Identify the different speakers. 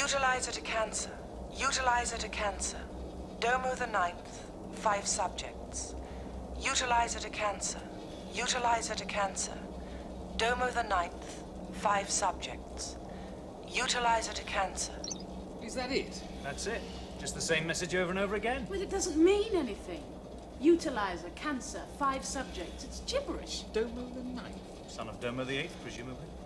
Speaker 1: Utilizer to cancer. Utilizer to cancer. Domo the 9th. 5 subjects. Utilizer to cancer. Utilizer to cancer. Domo the 9th. 5 subjects. Utilizer to cancer.
Speaker 2: Is that it?
Speaker 3: That's it. Just the same message over and over again.
Speaker 4: Well, it doesn't mean anything. Utilizer, cancer, 5 subjects. It's gibberish.
Speaker 2: Domo the 9th.
Speaker 3: Son of Domo the 8th, presumably.